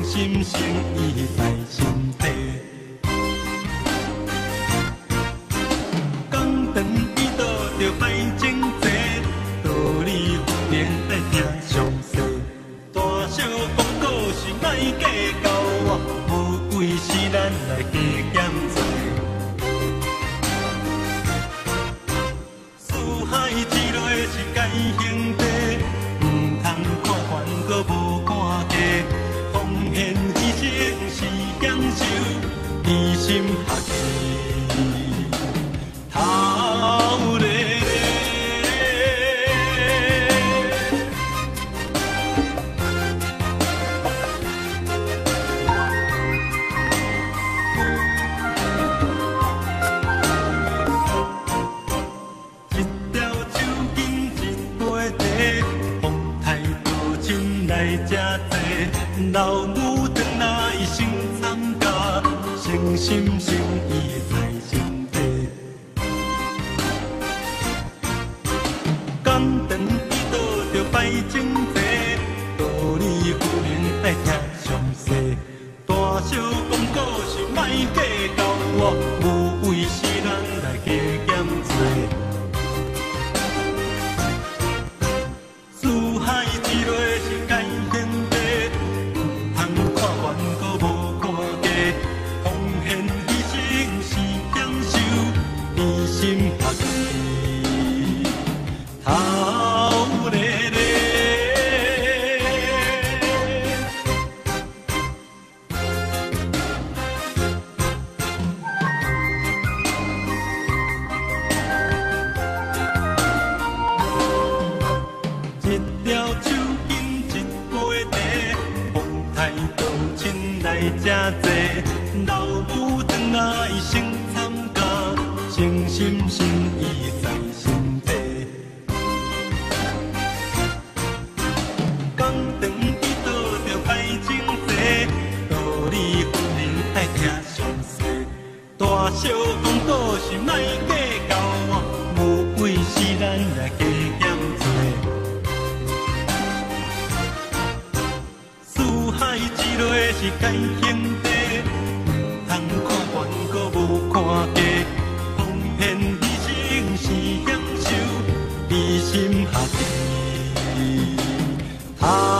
心诚意在心底。讲长伊倒着歹情债，道理有明来听详细。大小广告是莫计较我，无谓是咱来加减做。四海之内是该兄弟，唔通看烦搁无看价。奉献牺牲是享受，义心合气头咧。老母长来一生参加，诚心诚意在心底。讲长伊倒着歹情债，道理有明爱听详细。大小广告是莫计较我，无谓是咱来加减做。四海之内是该兄弟。心合气，头咧咧。一条手巾，一杯茶，风台道亲来正济，老母长来生参加。诚心诚意在心底，讲长伊倒着歹情债，道理分明爱听详细。大小广告是莫计较我，无谓是咱来加减做。四海之内是该兄弟，唔通看烦搁无看价。是享受，义心合气。